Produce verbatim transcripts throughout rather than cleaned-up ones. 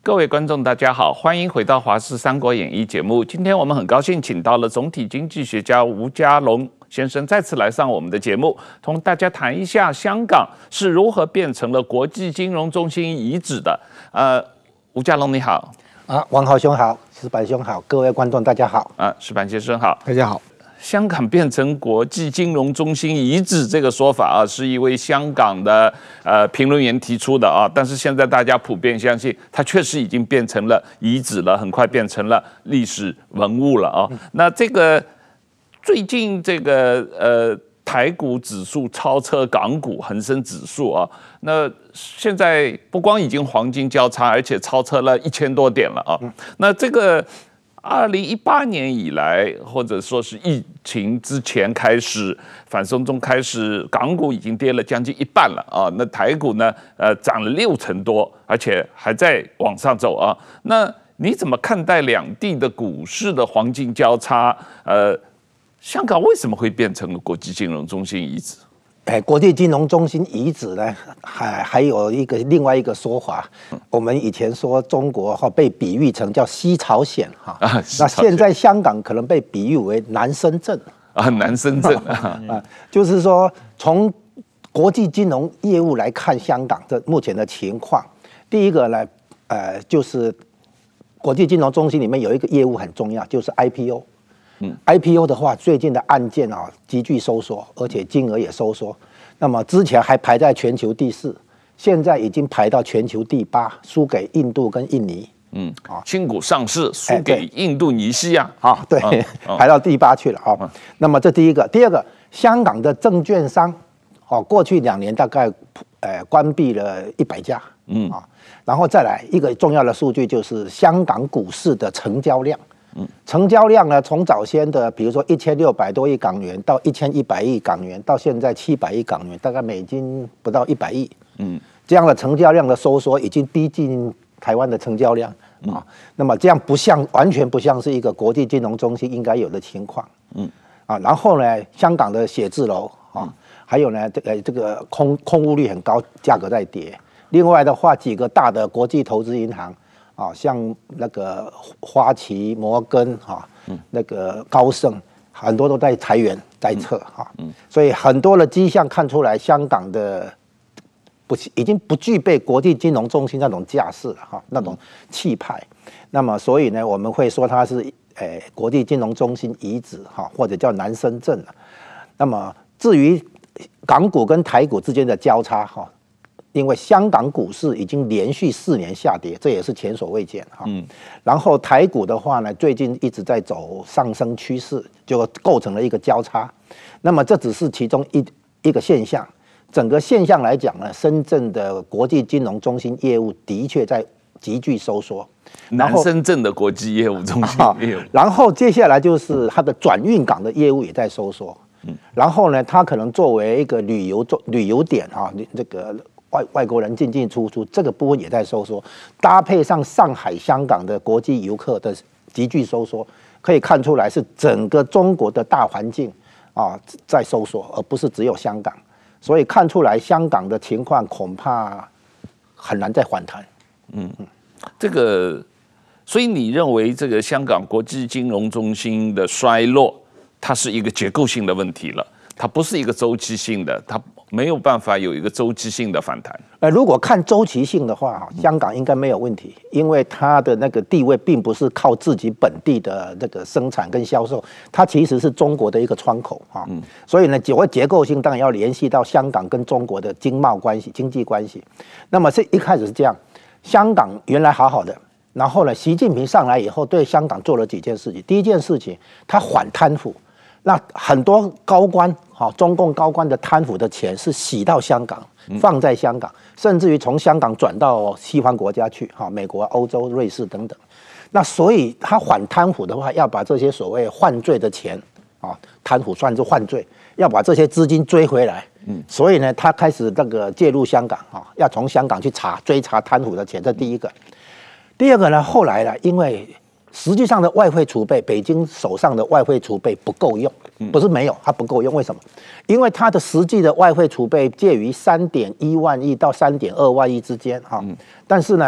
各位观众，大家好，欢迎回到《华视三国演义》节目。今天我们很高兴请到了总体经济学家吴家龙先生再次来上我们的节目，同大家谈一下香港是如何变成了国际金融中心遗址的。呃，吴家龙你好。 啊，王豪兄好，石板兄好，各位观众大家好。 啊，石板先生好， 大家好。 香港变成国际金融中心遗址这个说法啊，是一位香港的呃评论员提出的啊，但是现在大家普遍相信，它确实已经变成了遗址了，很快变成了历史文物了啊。那这个最近这个呃台股指数超车港股恒生指数啊，那现在不光已经黄金交叉，而且超车了一千多点了啊。那这个。二零一八年以来，或者说是疫情之前开始，反送中开始，港股已经跌了将近一半了啊。那台股呢，呃，涨了六成多，而且还在往上走啊。那你怎么看待两地的股市的黄金交叉？呃，香港为什么会变成了国际金融中心遗址？ 哎，国际金融中心遗址呢，还还有一个另外一个说法，我们以前说中国哈被比喻成叫西朝鲜哈，啊、那现在香港可能被比喻为南深圳啊，南深圳啊，就是说从国际金融业务来看香港的目前的情况，第一个呢，呃，就是国际金融中心里面有一个业务很重要，就是 I P O。嗯 ，I P O 的话，最近的案件啊急剧收缩，而且金额也收缩。那么之前还排在全球第四，现在已经排到全球第八，输给印度跟印尼。 嗯，啊，新股上市输给印度尼西亚啊，对，排到第八去了啊。那么这第一个，第二个，香港的证券商，哦，过去两年大概呃关闭了一百家。嗯啊，然后再来一个重要的数据就是香港股市的成交量。成交量呢，从早先的比如说一千六百多亿港元到一千一百亿港元，到现在七百亿港元，大概美金不到一百亿。嗯，这样的成交量的收缩已经逼近台湾的成交量啊。那么这样不像，完全不像是一个国际金融中心应该有的情况。嗯，啊，然后呢，香港的写字楼啊，还有呢，这个这个空空屋率很高，价格在跌。另外的话，几个大的国际投资银行。啊，像那个花旗、摩根哈，嗯、那个高盛，很多都在裁员在撤哈，嗯嗯、所以很多的迹象看出来，香港的不已经不具备国际金融中心那种架势了哈，那种气派。那么，所以呢，我们会说它是诶、呃、国际金融中心遗址哈，或者叫南深圳了。那么，至于港股跟台股之间的交叉哈。因为香港股市已经连续四年下跌，这也是前所未见哈。嗯，然后台股的话呢，最近一直在走上升趋势，就构成了一个交叉。那么这只是其中一一个现象，整个现象来讲呢，深圳的国际金融中心业务的确在急剧收缩。 南深圳的国际业务中心业务， 然后接下来就是它的转运港的业务也在收缩。嗯，然后呢，它可能作为一个旅游旅游点哈，这个。外外国人进进出出，这个部分也在收缩，搭配上上海、香港的国际游客的急剧收缩，可以看出来是整个中国的大环境啊在收缩，而不是只有香港。所以看出来香港的情况恐怕很难再反弹。 嗯嗯，这个，所以你认为这个香港国际金融中心的衰落，它是一个结构性的问题了？它不是一个周期性的，它没有办法有一个周期性的反弹。 呃，如果看周期性的话，香港应该没有问题，因为它的那个地位并不是靠自己本地的那个生产跟销售，它其实是中国的一个窗口哈。嗯，所以呢，结结构性当然要联系到香港跟中国的经贸关系、经济关系。那么是一开始是这样，香港原来好好的，然后呢，习近平上来以后对香港做了几件事情。第一件事情，他反贪腐。那很多高官，哈，中共高官的贪腐的钱是洗到香港，放在香港，甚至于从香港转到西方国家去，哈，美国、欧洲、瑞士等等。那所以他反贪腐的话，要把这些所谓犯罪的钱，啊，贪腐算是犯罪，要把这些资金追回来。嗯，所以呢，他开始那个介入香港，啊，要从香港去查追查贪腐的钱，这第一个。第二个呢，后来呢，因为实际上的外汇储备，北京手上的外汇储备不够用，不是没有，它不够用。为什么？因为它的实际的外汇储备介于三点一万亿到三点二万亿之间哈。但是呢，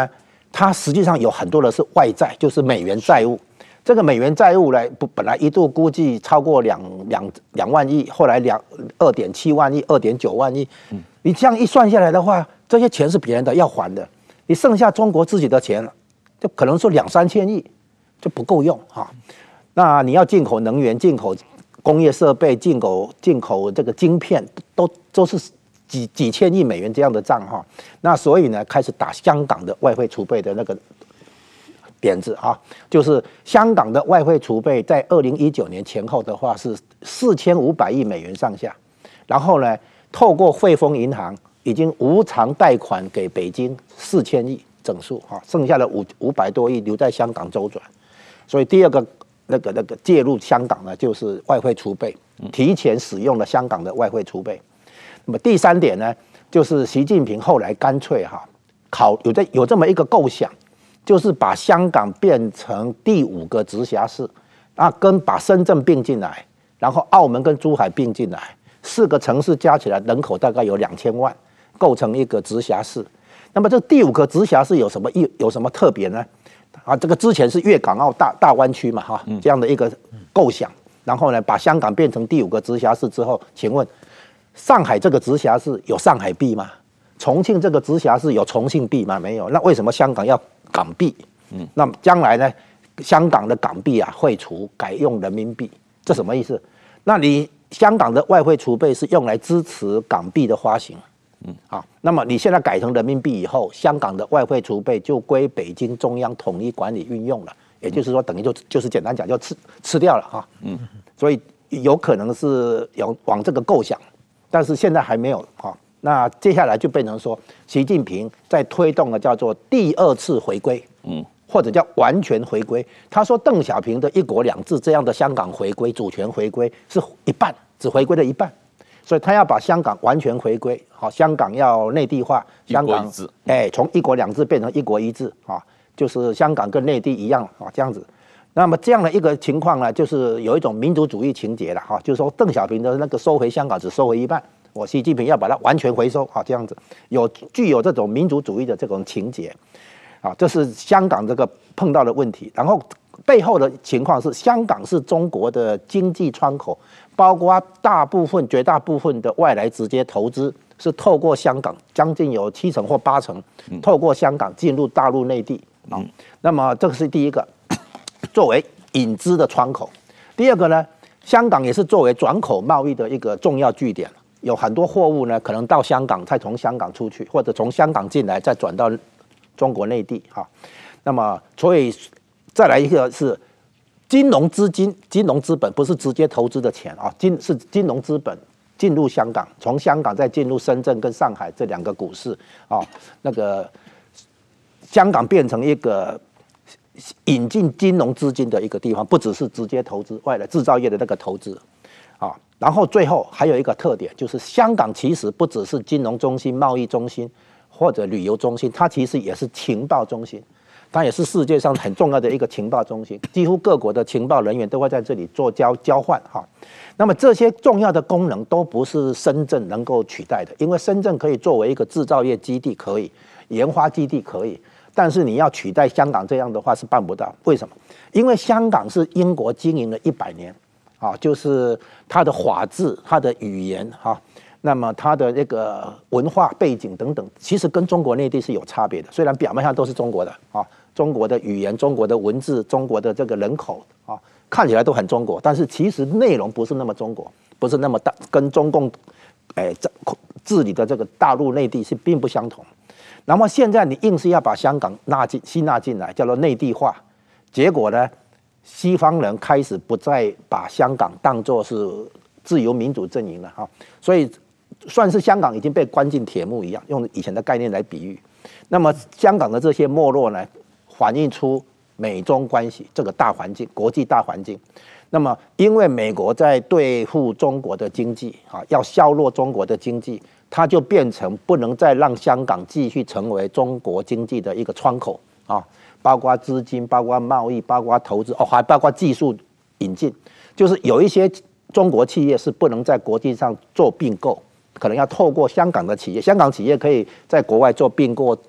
它实际上有很多的是外债，就是美元债务。这个美元债务呢，不本来一度估计超过两两两万亿，后来两二点七万亿、二点九万亿。你这样一算下来的话，这些钱是别人的要还的，你剩下中国自己的钱，就可能说两三千亿就不够用啊。那你要进口能源、进口工业设备、进口进口这个晶片，都都是几几千亿美元这样的账哈。那所以呢，开始打香港的外汇储备的那个点子啊，就是香港的外汇储备在二零一九年前后的话是四千五百亿美元上下，然后呢，透过汇丰银行已经无偿贷款给北京四千亿整数啊，剩下的五五百多亿留在香港周转，所以第二个那个那个介入香港呢，就是外汇储备，提前使用了香港的外汇储备。那么第三点呢，就是习近平后来干脆哈考有这有这么一个构想。就是把香港变成第五个直辖市，啊，跟把深圳并进来，然后澳门跟珠海并进来，四个城市加起来人口大概有两千万，构成一个直辖市。那么这第五个直辖市有什么意有什么特别呢？啊，这个之前是粤港澳大大湾区嘛，哈，这样的一个构想。然后呢，把香港变成第五个直辖市之后，请问上海这个直辖市有上海币吗？重庆这个直辖市有重庆币吗？没有。那为什么香港要港币？嗯，那么将来呢，香港的港币啊汇除改用人民币，这什么意思？那你香港的外汇储备是用来支持港币的发行，嗯，好，那么你现在改成人民币以后，香港的外汇储备就归北京中央统一管理运用了，也就是说，等于就就是简单讲，就吃吃掉了哈，嗯，所以有可能是有往这个构想，但是现在还没有哈。那接下来就变成说，习近平在推动的叫做第二次回归，嗯，或者叫完全回归。他说邓小平的一国两制这样的香港回归、主权回归是一半，只回归了一半，所以他要把香港完全回归。好，香港要内地化，香港哎，从一国两制变成一国一制啊，就是香港跟内地一样啊，这样子。那么这样的一个情况呢，就是有一种民族主义情节了哈，就是说邓小平的那个收回香港只收回一半。我习近平要把它完全回收啊，这样子有具有这种民族主义的这种情节，啊，这是香港这个碰到的问题。然后背后的情况是，香港是中国的经济窗口，包括大部分、绝大部分的外来直接投资是透过香港，将近有七成或八成透过香港进入大陆内地啊。那么这个是第一个，作为引资的窗口。第二个呢，香港也是作为转口贸易的一个重要据点。有很多货物呢，可能到香港，再从香港出去，或者从香港进来，再转到中国内地哈。那么，所以再来一个是金融资金、金融资本，不是直接投资的钱啊，金是金融资本进入香港，从香港再进入深圳跟上海这两个股市啊，那个香港变成一个引进金融资金的一个地方，不只是直接投资外来制造业的那个投资啊。然后最后还有一个特点，就是香港其实不只是金融中心、贸易中心或者旅游中心，它其实也是情报中心，它也是世界上很重要的一个情报中心，几乎各国的情报人员都会在这里做交交换哈。那么这些重要的功能都不是深圳能够取代的，因为深圳可以作为一个制造业基地，可以研发基地可以，但是你要取代香港这样的话是办不到。为什么？因为香港是英国经营了一百年。啊，就是它的法治、它的语言哈、啊，那么它的那个文化背景等等，其实跟中国内地是有差别的。虽然表面上都是中国的啊，中国的语言、中国的文字、中国的这个人口啊，看起来都很中国，但是其实内容不是那么中国，不是那么大，跟中共哎治理的这个大陆内地是并不相同。那么现在你硬是要把香港纳进吸纳进来，叫做内地化，结果呢？西方人开始不再把香港当作是自由民主阵营了哈，所以算是香港已经被关进铁幕一样，用以前的概念来比喻。那么香港的这些没落呢，反映出美中关系这个大环境、国际大环境。那么因为美国在对付中国的经济啊，要削弱中国的经济，它就变成不能再让香港继续成为中国经济的一个窗口啊。包括资金，包括贸易，包括投资，哦，还包括技术引进，就是有一些中国企业是不能在国际上做并购，可能要透过香港的企业，香港企业可以在国外做并购，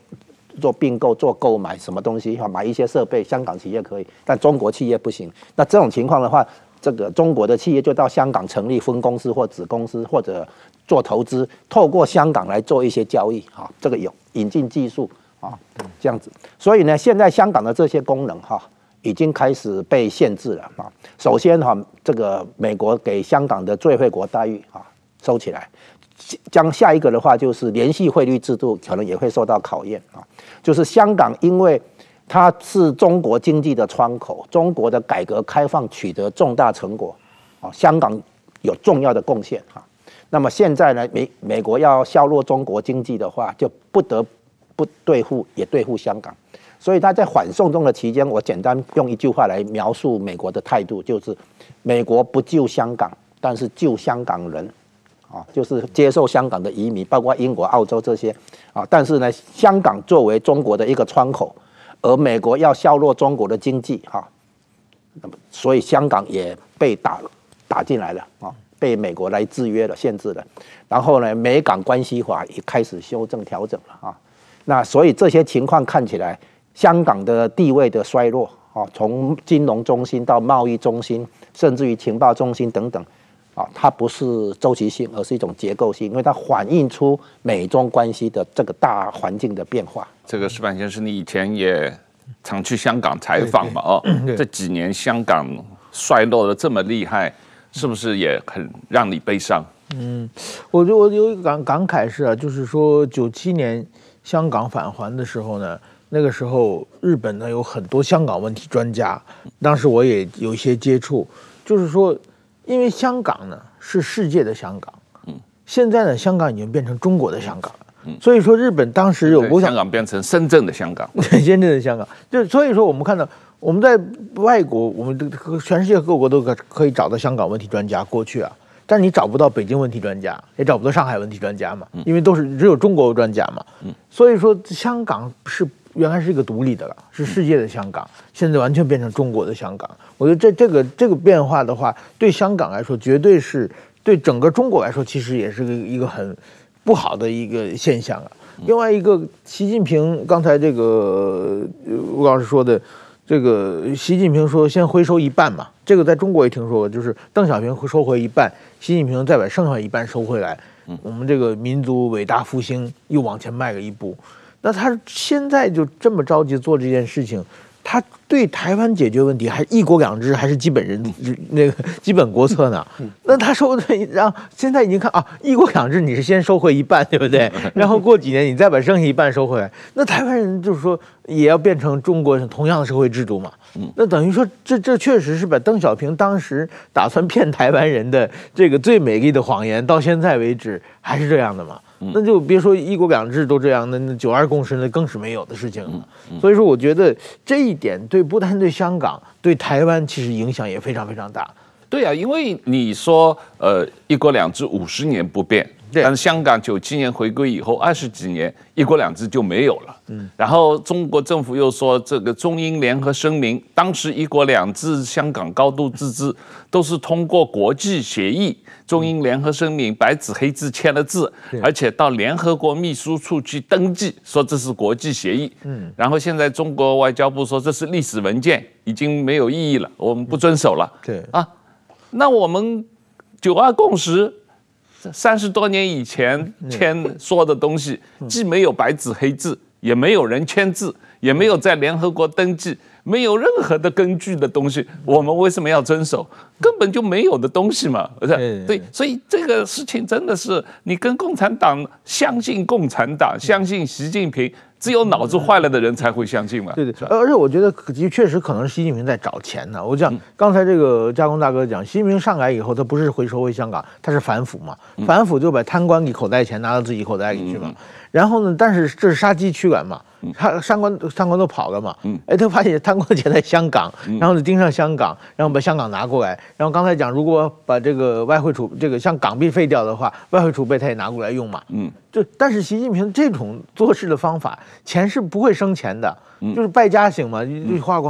做并购、做购买什么东西哈，买一些设备，香港企业可以，但中国企业不行。那这种情况的话，这个中国的企业就到香港成立分公司或子公司，或者做投资，透过香港来做一些交易哈，这个有引进技术啊，这样子。所以呢，现在香港的这些功能哈，已经开始被限制了啊。首先哈，这个美国给香港的最惠国待遇啊收起来。将下一个的话就是联系汇率制度可能也会受到考验啊，就是香港因为它是中国经济的窗口，中国的改革开放取得重大成果啊，香港有重要的贡献啊。那么现在呢，美美国要削弱中国经济的话，就不得不对付也对付香港，所以他在反送中的期间，我简单用一句话来描述美国的态度，就是美国不救香港，但是救香港人。啊，就是接受香港的移民，包括英国、澳洲这些啊。但是呢，香港作为中国的一个窗口，而美国要削弱中国的经济哈，那么所以香港也被打打进来了啊，被美国来制约了、限制了。然后呢，美港关系法也开始修正调整了啊。那所以这些情况看起来，香港的地位的衰弱啊，从金融中心到贸易中心，甚至于情报中心等等。啊，它不是周期性，而是一种结构性，因为它反映出美中关系的这个大环境的变化。 这个石板先生，你以前也常去香港采访嘛？哦，这几年香港衰落的这么厉害，是不是也很让你悲伤？ 嗯，我觉得我有一个感感慨是啊，就是说九七年香港返还的时候呢，那个时候日本呢有很多香港问题专家，当时我也有一些接触，就是说。因为香港呢是世界的香港，嗯，现在呢香港已经变成中国的香港了，嗯，所以说日本当时有香港变成深圳的香港， 对，深圳的香港，就所以说我们看到我们在外国，我们全世界各国都可可以找到香港问题专家过去啊，但是你找不到北京问题专家，也找不到上海问题专家嘛，因为都是只有中国专家嘛，嗯，所以说香港是。原来是一个独立的了，是世界的香港，现在完全变成中国的香港。我觉得这这个这个变化的话，对香港来说，绝对是对整个中国来说，其实也是个一个很不好的一个现象啊。另外一个，习近平刚才这个吴老师说的，这个习近平说先回收一半嘛，这个在中国也听说过，就是邓小平会收回一半，习近平再把剩下一半收回来，我们这个民族伟大复兴又往前迈了一步。那他现在就这么着急做这件事情，他对台湾解决问题还一国两制还是基本人那个基本国策呢？那他说的，让现在已经看啊，一国两制你是先收回一半，对不对？然后过几年你再把剩下一半收回来，那台湾人就是说也要变成中国同样的社会制度嘛？那等于说这这确实是把邓小平当时打算骗台湾人的这个最美丽的谎言，到现在为止还是这样的嘛？那就别说一国两制都这样，那那九二共识那更是没有的事情了。所以说，我觉得这一点对不单对香港，对台湾其实影响也非常非常大。 对啊，因为你说呃一国两制五十年不变，但是香港九七年回归以后二十几年一国两制就没有了。嗯，然后中国政府又说这个中英联合声明，当时一国两制、香港高度自治都是通过国际协议。中英联合声明白纸黑字签了字，而且到联合国秘书处去登记，说这是国际协议。嗯，然后现在中国外交部说这是历史文件，已经没有意义了，我们不遵守了。 对啊，那我们九二共识三十多年以前签说的东西，既没有白纸黑字，也没有人签字，也没有在联合国登记。没有任何的根据的东西，我们为什么要遵守？根本就没有的东西嘛，不是？对，所以这个事情真的是你跟共产党相信共产党，相信习近平，只有脑子坏了的人才会相信嘛。 对对，而且我觉得确实可能是习近平在找钱呢。我讲刚才这个加工大哥讲，习近平上来以后，他不是回收回香港，他是反腐嘛，反腐就把贪官给口袋钱拿到自己口袋里去嘛。嗯、然后呢，但是这是杀鸡驱赶嘛。他贪官贪官都跑了嘛？嗯，哎，他发现贪官钱在香港，然后就盯上香港，然后把香港拿过来。然后刚才讲，如果把这个外汇储这个像港币废掉的话，外汇储备他也拿过来用嘛。嗯，就但是习近平这种做事的方法，钱是不会生钱的，就是败家型嘛，就花光了嘛。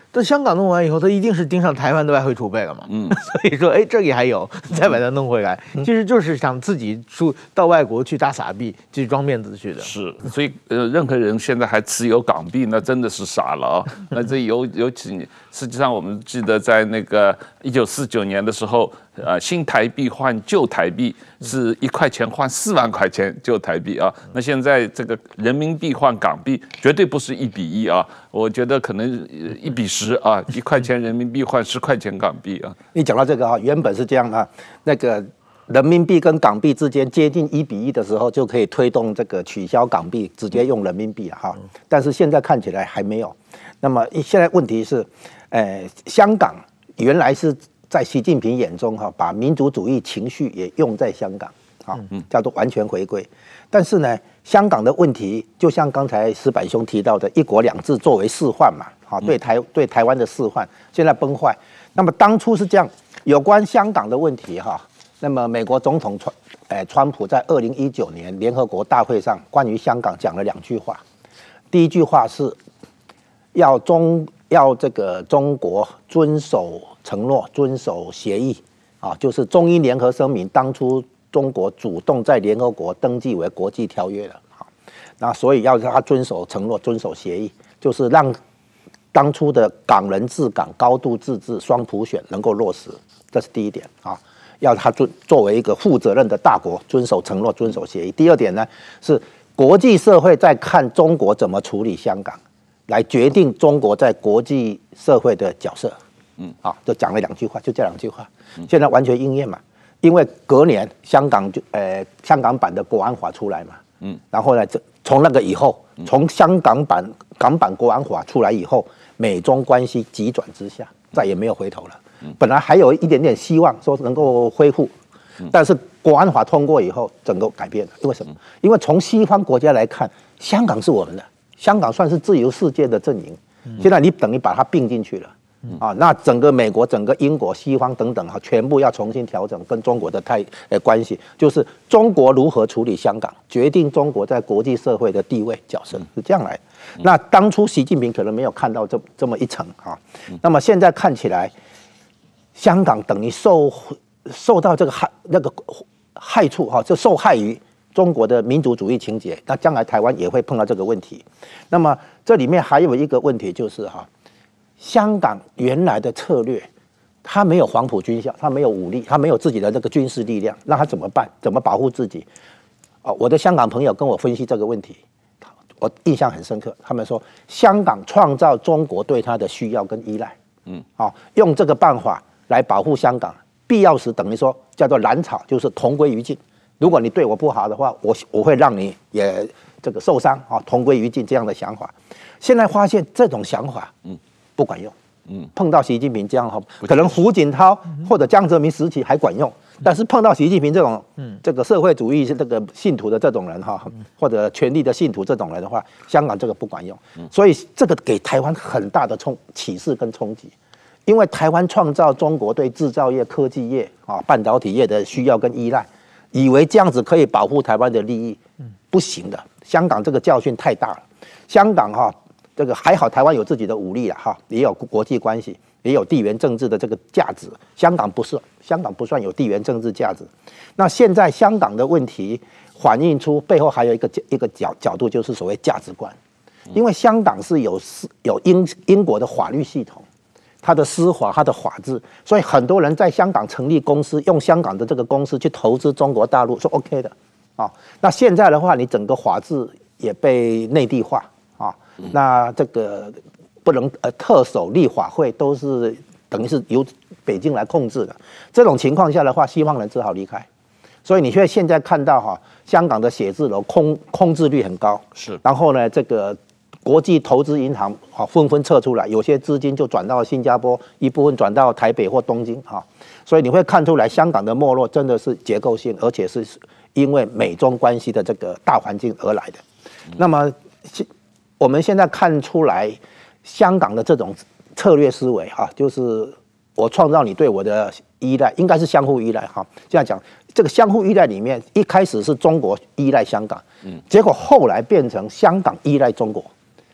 这香港弄完以后，他一定是盯上台湾的外汇储备了嘛？嗯，所以说，哎，这里还有，再把它弄回来，其实就是想自己出到外国去大撒币，去装面子去的。 是，所以呃，任何人现在还持有港币，那真的是傻了啊！那这尤尤其，实际上我们记得在那个一九四九年的时候，呃，新台币换旧台币是一块钱换四万块钱旧台币啊。那现在这个人民币换港币，绝对不是一比一啊，我觉得可能一比十啊，一块钱人民币换十块钱港币啊。 你讲到这个啊，原本是这样啊，那个人民币跟港币之间接近一比一的时候，就可以推动这个取消港币，直接用人民币了哈。但是现在看起来还没有。那么现在问题是，呃，香港原来是在习近平眼中哈，把民族主义情绪也用在香港，啊，叫做完全回归。但是呢，香港的问题就像刚才石板兄提到的，一国两制作为示范嘛，啊，对台对台湾的示范，现在崩坏。那么当初是这样，有关香港的问题哈，那么美国总统川，呃，川普在二零一九年联合国大会上关于香港讲了两句话，第一句话是要中要这个中国遵守承诺、遵守协议啊，就是中英联合声明当初中国主动在联合国登记为国际条约了啊，那所以要让他遵守承诺、遵守协议，就是让当初的港人治港、高度自治、双普选能够落实，这是第一点啊。要他作作为一个负责任的大国，遵守承诺、遵守协议。第二点呢，是国际社会在看中国怎么处理香港，来决定中国在国际社会的角色。嗯，啊，就讲了两句话，就这两句话，现在完全应验嘛。因为隔年香港就呃香港版的国安法出来嘛，嗯，然后呢，这从那个以后，从香港版港版国安法出来以后，美中关系急转直下，再也没有回头了。本来还有一点点希望说能够恢复，但是国安法通过以后，整个改变了。因为什么？因为从西方国家来看，香港是我们的，香港算是自由世界的阵营，现在你等于把它并进去了。啊，那整个美国、整个英国、西方等等哈，全部要重新调整跟中国的态呃关系，就是中国如何处理香港，决定中国在国际社会的地位角色，是这样来。那当初习近平可能没有看到这这么一层啊，那么现在看起来，香港等于受受到这个害那个害处哈，就受害于中国的民族主义情节，那将来台湾也会碰到这个问题。那么这里面还有一个问题就是哈。香港原来的策略，他没有黄埔军校，他没有武力，他没有自己的这个军事力量，那他怎么办？怎么保护自己？哦，我的香港朋友跟我分析这个问题，我印象很深刻。他们说，香港创造中国对他的需要跟依赖，嗯，哦，用这个办法来保护香港，必要时等于说叫做蓝草，就是同归于尽。如果你对我不好的话，我我会让你也这个受伤啊，同归于尽这样的想法。现在发现这种想法，嗯。不管用，嗯，碰到习近平这样哈，可能胡锦涛或者江泽民时期还管用，但是碰到习近平这种，嗯，这个社会主义是这个信徒的这种人哈，或者权力的信徒这种人的话，香港这个不管用，所以这个给台湾很大的冲启示跟冲击，因为台湾创造中国对制造业、科技业啊、半导体业的需要跟依赖，以为这样子可以保护台湾的利益，不行的，香港这个教训太大了，香港哈。这个还好，台湾有自己的武力了哈，也有国际关系，也有地缘政治的这个价值。香港不是，香港不算有地缘政治价值。那现在香港的问题反映出背后还有一个一个角角度，就是所谓价值观。因为香港是有有英英国的法律系统，它的司法、它的法治，所以很多人在香港成立公司，用香港的这个公司去投资中国大陆，是 OK 的啊。那现在的话，你整个法治也被内地化。啊，那这个不能呃特首立法会都是等于是由北京来控制的，这种情况下的话，西方人只好离开。所以你现在现在看到哈，香港的写字楼空空置率很高， 是。然后呢，这个国际投资银行啊纷纷撤出来，有些资金就转到新加坡，一部分转到台北或东京啊。所以你会看出来，香港的没落真的是结构性，而且是因为美中关系的这个大环境而来的。那么我们现在看出来，香港的这种策略思维哈，就是我创造你对我的依赖，应该是相互依赖哈。这样讲，这个相互依赖里面，一开始是中国依赖香港，嗯，结果后来变成香港依赖中国，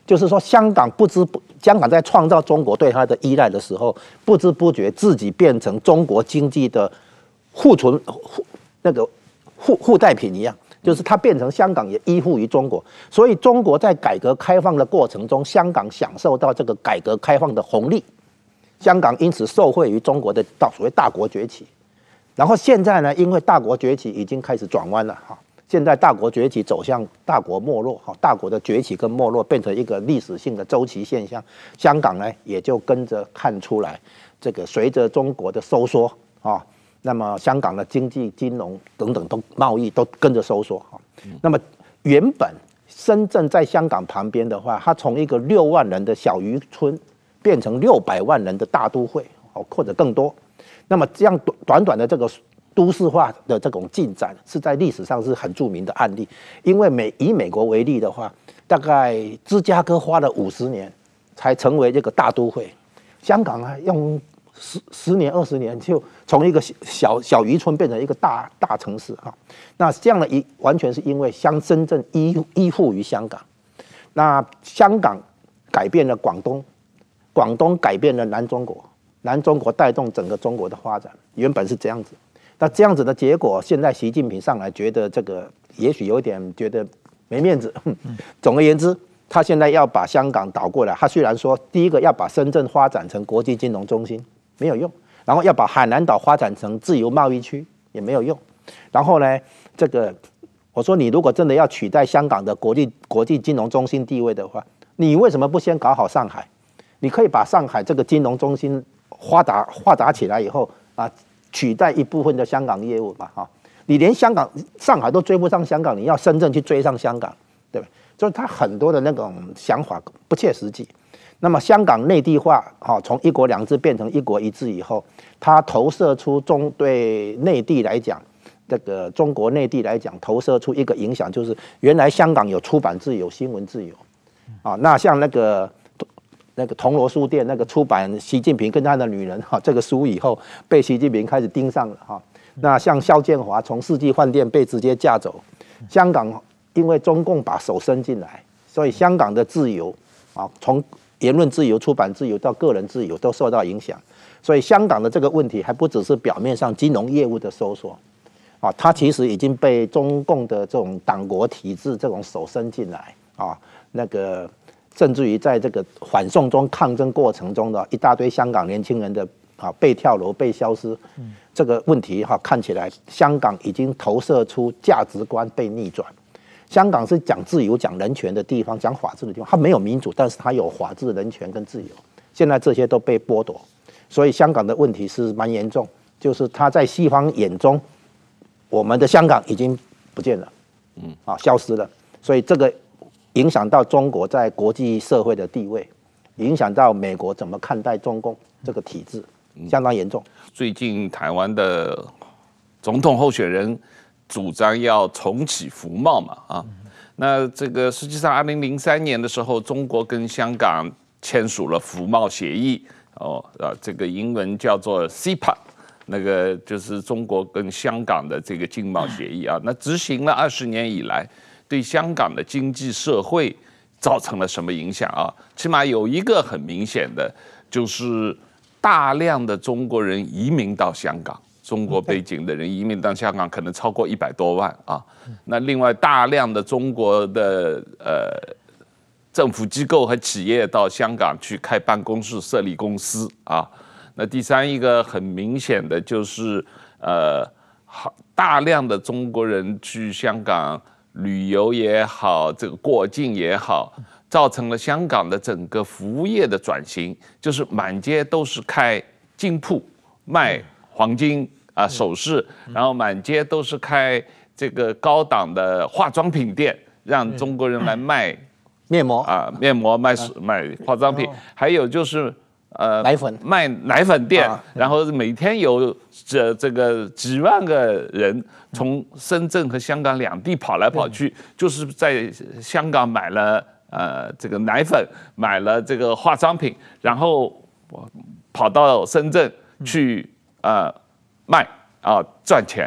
就是说香港不知不香港在创造中国对它的依赖的时候，不知不觉自己变成中国经济的互存互那个互互代品一样，就是它变成香港也依附于中国，所以中国在改革开放的过程中，香港享受到这个改革开放的红利，香港因此受惠于中国的到所谓大国崛起。然后现在呢，因为大国崛起已经开始转弯了哈。现在大国崛起走向大国没落，哈，大国的崛起跟没落变成一个历史性的周期现象，香港呢也就跟着看出来，这个随着中国的收缩啊，那么香港的经济、金融等等都贸易都跟着收缩哈。那么原本深圳在香港旁边的话，它从一个六万人的小渔村变成六百万人的大都会，哦，或者更多。那么这样短短的这个都市化的这种进展是在历史上是很著名的案例，因为美以美国为例的话，大概芝加哥花了五十年才成为这个大都会，香港啊用十十年二十年就从一个小小渔村变成一个大大城市啊。那这样的一完全是因为香深圳依依附于香港，那香港改变了广东，广东改变了南中国，南中国带动整个中国的发展，原本是这样子。那这样子的结果，现在习近平上来觉得这个也许有点觉得没面子。总而言之，他现在要把香港倒过来。他虽然说第一个要把深圳发展成国际金融中心没有用，然后要把海南岛发展成自由贸易区也没有用。然后呢，这个我说你如果真的要取代香港的国际国际金融中心地位的话，你为什么不先搞好上海？你可以把上海这个金融中心发达发达起来以后啊。取代一部分的香港业务嘛，哈，你连香港、上海都追不上香港，你要深圳去追上香港，对不对？所以他很多的那种想法不切实际。那么香港内地化，哈，从一国两制变成一国一制以后，它投射出中对内地来讲，这个中国内地来讲，投射出一个影响，就是原来香港有出版自由、新闻自由，啊，那像那个。那个铜锣书店那个出版习近平跟他的女人哈这个书以后，被习近平开始盯上了哈。那像肖建华从世纪饭店被直接架走，香港因为中共把手伸进来，所以香港的自由啊，从言论自由、出版自由到个人自由都受到影响。所以香港的这个问题还不只是表面上金融业务的收缩啊，它其实已经被中共的这种党国体制这种手伸进来啊，那个。甚至于在这个反送中抗争过程中的一大堆香港年轻人的啊被跳楼、被消失，这个问题哈看起来香港已经投射出价值观被逆转。香港是讲自由、讲人权的地方，讲法治的地方，它没有民主，但是它有法治、人权跟自由。现在这些都被剥夺，所以香港的问题是蛮严重，就是它在西方眼中，我们的香港已经不见了，嗯啊消失了，所以这个。影响到中国在国际社会的地位，影响到美国怎么看待中共这个体制，相当严重。 最近台湾的总统候选人主张要重启服贸嘛，啊，那这个实际上二零零三年的时候，中国跟香港签署了服贸协议，哦，啊，这个英文叫做 C P A， 那个就是中国跟香港的这个经贸协议啊，那执行了二十年以来。对香港的经济社会造成了什么影响啊？起码有一个很明显的，就是大量的中国人移民到香港，中国背景的人移民到香港可能超过一百多万啊。那另外大量的中国的呃政府机构和企业到香港去开办公室、设立公司啊。那第三一个很明显的就是呃大量的中国人去香港。旅游也好，这个过境也好，造成了香港的整个服务业的转型，就是满街都是开金铺卖黄金啊首饰，然后满街都是开这个高档的化妆品店，让中国人来卖面膜啊面膜卖卖化妆品，还有就是。呃， 奶粉卖奶粉店，啊、然后每天有这这个几万个人从深圳和香港两地跑来跑去，嗯、就是在香港买了呃这个奶粉，买了这个化妆品，然后跑到深圳去呃卖啊赚钱。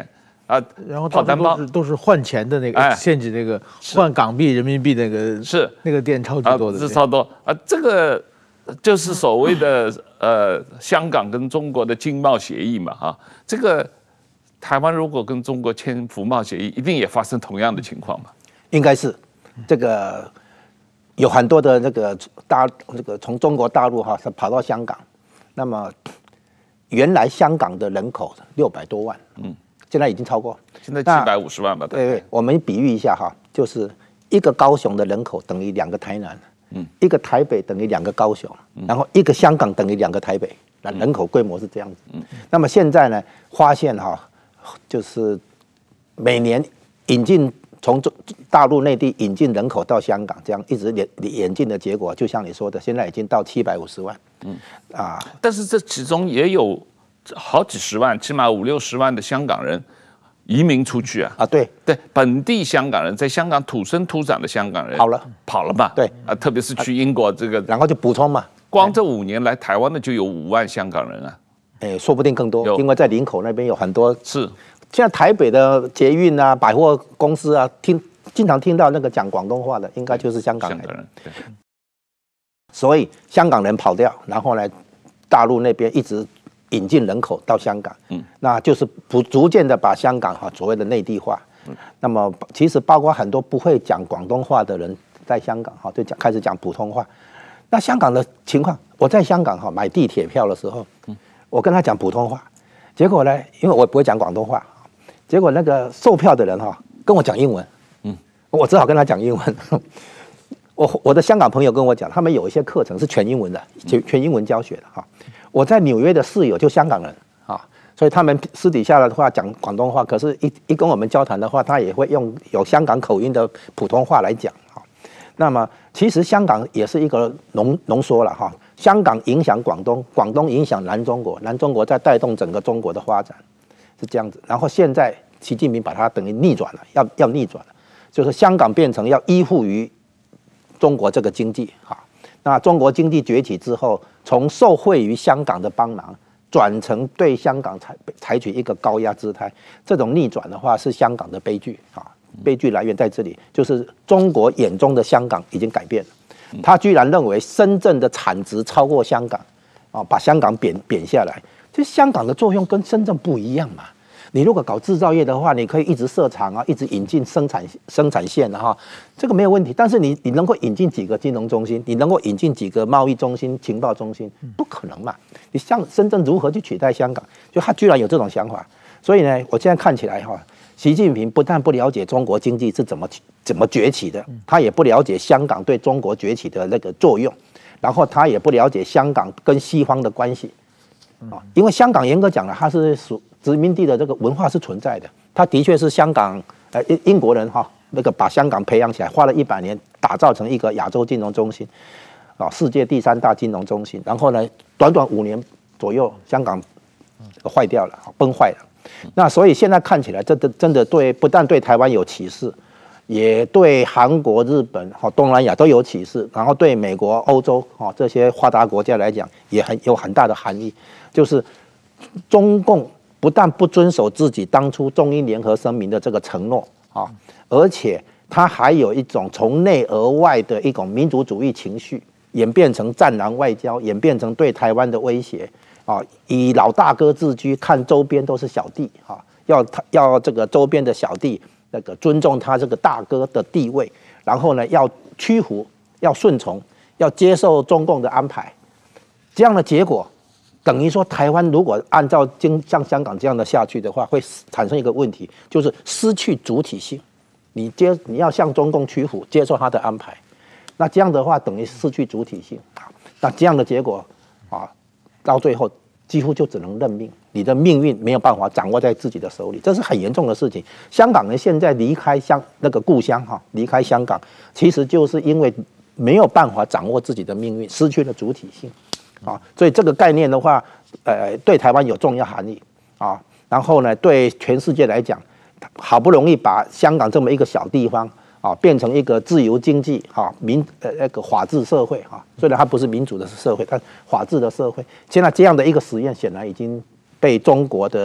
啊， 然后跑单帮都是都是换钱的那个、 哎、 限制，那个换港币、人民币那个是那个店超级多的， 啊、是超多啊，这个就是所谓的呃香港跟中国的经贸协议嘛啊，这个台湾如果跟中国签服贸协议，一定也发生同样的情况嘛？ 应该是这个有很多的那个大这个从中国大陆哈是跑到香港，那么原来香港的人口六百多万，嗯，现在已经超过， 现在七百五十万吧。 对对，我们比喻一下哈，就是一个高雄的人口等于两个台南，嗯，一个台北等于两个高雄，嗯、然后一个香港等于两个台北，那人口规模是这样子。嗯，那么现在呢，发现哈，就是每年引进从大陆内地引进人口到香港，这样一直演演进的结果，就像你说的，现在已经到七百五十万。嗯啊， 但是这其中也有好几十万，起码五六十万的香港人移民出去啊。 啊，对对，本地香港人在香港土生土长的香港人跑了跑了嘛。 对啊，特别是去英国这个， 然后就补充嘛， 光这五年来台湾的就有五万香港人啊。 哎，说不定更多，因为在林口那边有很多是。 现在台北的捷运啊、百货公司啊，听经常听到那个讲广东话的，应该就是香港来的。 香港人，对。 所以香港人跑掉，然后呢，大陆那边一直引进人口到香港，嗯，那就是逐逐渐的把香港哈所谓的内地化。嗯，那么其实包括很多不会讲广东话的人在香港哈，就讲开始讲普通话。那香港的情况，我在香港哈买地铁票的时候，嗯，我跟他讲普通话，结果呢，因为我不会讲广东话，结果那个售票的人哈跟我讲英文，嗯，我只好跟他讲英文。我我的香港朋友跟我讲，他们有一些课程是全英文的，全全英文教学的哈。我在纽约的室友就香港人啊，所以他们私底下的话讲广东话，可是一一跟我们交谈的话，他也会用有香港口音的普通话来讲哈。那么其实香港也是一个浓浓缩了哈，香港影响广东，广东影响南中国，南中国在带动整个中国的发展，是这样子。然后现在习近平把它等于逆转了，要要逆转了，就是香港变成要依附于中国这个经济哈，那中国经济崛起之后，从受惠于香港的帮忙，转成对香港采采取一个高压姿态，这种逆转的话是香港的悲剧啊，悲剧来源在这里，就是中国眼中的香港已经改变了，他居然认为深圳的产值超过香港，啊，把香港贬贬下来，这香港的作用跟深圳不一样嘛。你如果搞制造业的话，你可以一直设厂啊，一直引进生产生产线啊，哈，这个没有问题。但是你你能够引进几个金融中心，你能够引进几个贸易中心、情报中心，不可能嘛？你像深圳如何去取代香港？就他居然有这种想法，所以呢，我现在看起来哈，习近平不但不了解中国经济是怎么怎么崛起的，他也不了解香港对中国崛起的那个作用，然后他也不了解香港跟西方的关系啊，因为香港严格讲了，它是属殖民地的这个文化是存在的，它的确是香港呃英国人哈那个把香港培养起来，花了一百年打造成一个亚洲金融中心，啊，世界第三大金融中心。然后呢，短短五年左右，香港坏掉了，崩坏了。那所以现在看起来，真的真的对，不但对台湾有歧视，也对韩国、日本、哈东南亚都有歧视，然后对美国、欧洲哈这些发达国家来讲，也很有很大的含义，就是中共不但不遵守自己当初中英联合声明的这个承诺啊，而且它还有一种从内而外的一种民族主义情绪，演变成战狼外交，演变成对台湾的威胁啊，以老大哥自居，看周边都是小弟啊，要要这个周边的小弟那个尊重他这个大哥的地位，然后呢要屈服，要顺从，要接受中共的安排，这样的结果。等于说，台湾如果按照像香港这样的下去的话，会产生一个问题，就是失去主体性。你接你要向中共屈服，接受他的安排，那这样的话等于失去主体性啊。那这样的结果啊，到最后几乎就只能认命，你的命运没有办法掌握在自己的手里，这是很严重的事情。香港人现在离开香那个故乡哈，离开香港，其实就是因为没有办法掌握自己的命运，失去了主体性。啊，所以这个概念的话，呃，对台湾有重要含义啊。然后呢，对全世界来讲，好不容易把香港这么一个小地方啊，变成一个自由经济啊、民呃那个法治社会啊。虽然它不是民主的社会，但法治的社会。现在这样的一个实验，显然已经被中国的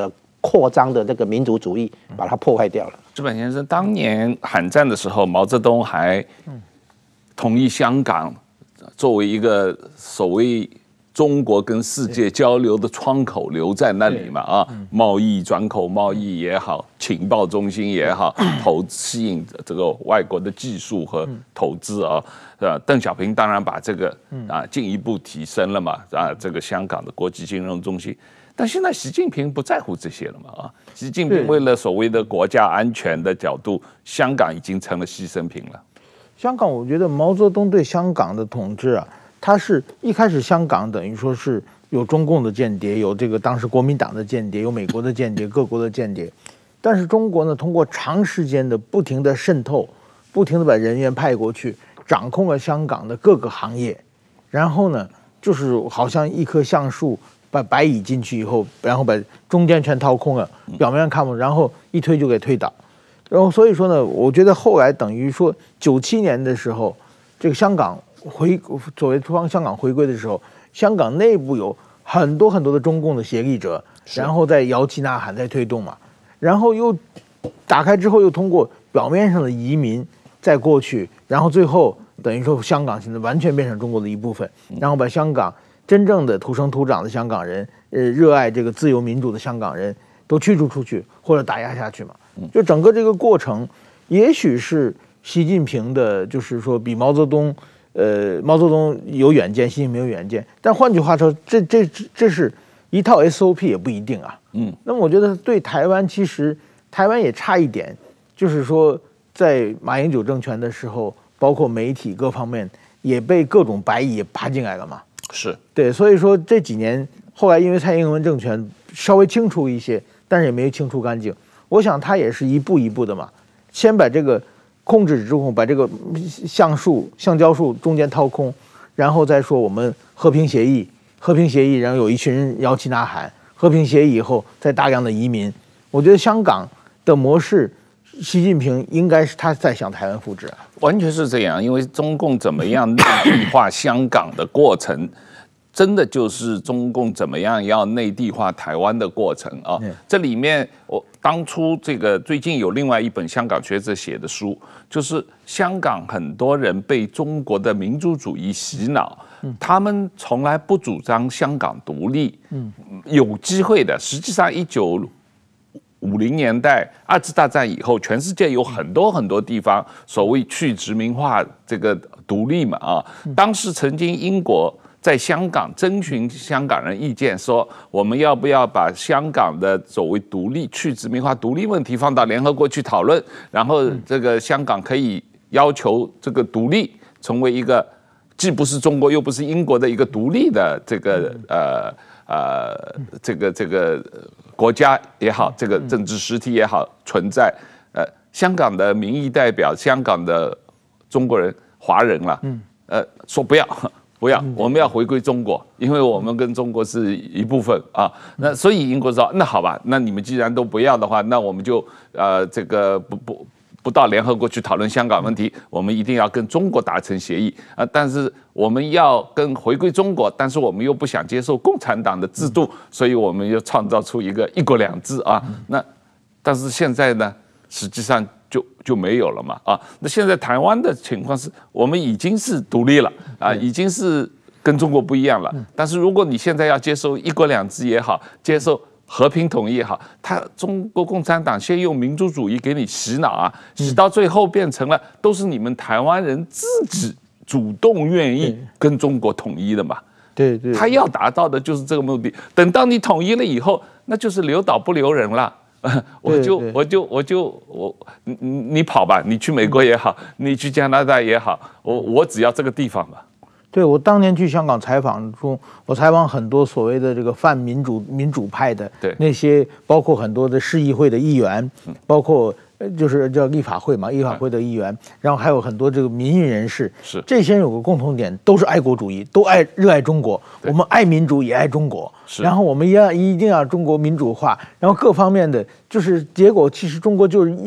扩张的这个民族主义把它破坏掉了。 志本先生，当年韩战的时候，毛泽东还同意香港作为一个所谓中国跟世界交流的窗口留在那里嘛啊，贸易转口贸易也好，情报中心也好，投吸引这个外国的技术和投资啊，呃，邓小平当然把这个啊进一步提升了嘛啊，这个香港的国际金融中心。但现在习近平不在乎这些了嘛啊，习近平为了所谓的国家安全的角度，香港已经成了牺牲品了。 香港，我觉得毛泽东对香港的统治啊。他是一开始香港等于说是有中共的间谍，有这个当时国民党的间谍，有美国的间谍，各国的间谍。但是中国呢，通过长时间的不停的渗透，不停的把人员派过去，掌控了香港的各个行业。然后呢，就是好像一棵橡树把白蚁进去以后，然后把中间全掏空了，表面上看不，然后一推就给推倒。然后所以说呢，我觉得后来等于说九七年的时候，这个香港。回所谓方香港回归的时候，香港内部有很多很多的中共的协力者，然后在摇旗呐喊，在推动嘛，然后又打开之后，又通过表面上的移民再过去，然后最后等于说香港现在完全变成中国的一部分，然后把香港真正的土生土长的香港人，呃，热爱这个自由民主的香港人都驱逐出去或者打压下去嘛，就整个这个过程，也许是习近平的，就是说比毛泽东。呃，毛泽东有远见，习近平没有远见。但换句话说，这这这是一套 S O P 也不一定啊。嗯，那么我觉得对台湾，其实台湾也差一点，就是说在马英九政权的时候，包括媒体各方面也被各种白蚁也爬进来了嘛。 是对，所以说这几年后来因为蔡英文政权稍微清除一些，但是也没有清除干净。我想他也是一步一步的嘛，先把这个。控制之后，把这个橡树、橡胶树中间掏空，然后再说我们和平协议，和平协议，然后有一群人摇旗呐喊，和平协议以后再大量的移民。我觉得香港的模式，习近平应该是他在向台湾复制啊， 完全是这样。因为中共怎么样内地化香港的过程，真的就是中共怎么样要内地化台湾的过程啊。这里面我。当初这个最近有另外一本香港学者写的书，就是香港很多人被中国的民族主义洗脑，他们从来不主张香港独立，有机会的。实际上，一九五零年代二次大战以后，全世界有很多很多地方所谓去殖民化这个独立嘛啊，当时曾经英国。在香港征询香港人意见，说我们要不要把香港的所谓独立、去殖民化独立问题放到联合国去讨论，然后这个香港可以要求这个独立，成为一个既不是中国又不是英国的一个独立的这个呃呃这个这个国家也好，这个政治实体也好存在。呃，香港的民意代表、香港的中国人、华人啦，呃，说不要。不要，我们要回归中国，因为我们跟中国是一部分啊。那所以英国说，那好吧，那你们既然都不要的话，那我们就呃这个不不不到联合国去讨论香港问题，我们一定要跟中国达成协议啊。但是我们要跟回归中国，但是我们又不想接受共产党的制度，所以我们又创造出一个一国两制啊。那但是现在呢，实际上。就就没有了嘛啊！那现在台湾的情况是我们已经是独立了啊，已经是跟中国不一样了。但是如果你现在要接受一国两制也好，接受和平统一也好，他中国共产党先用民族主义给你洗脑啊，洗到最后变成了都是你们台湾人自己主动愿意跟中国统一的嘛。 对对， 他要达到的就是这个目的。等到你统一了以后，那就是留岛不留人了。我就我就我就我你你跑吧，你去美国也好，你去加拿大也好，我我只要这个地方吧。 对，我当年去香港采访中，我采访很多所谓的这个泛民主民主派的那些，包括很多的市议会的议员，包括就是叫立法会嘛，立法会的议员，然后还有很多这个民运人士， 是这些人有个共同点，都是爱国主义，都爱热爱中国，我们爱民主也爱中国，然后我们一样一定要中国民主化，然后各方面的就是结果，其实中国就是因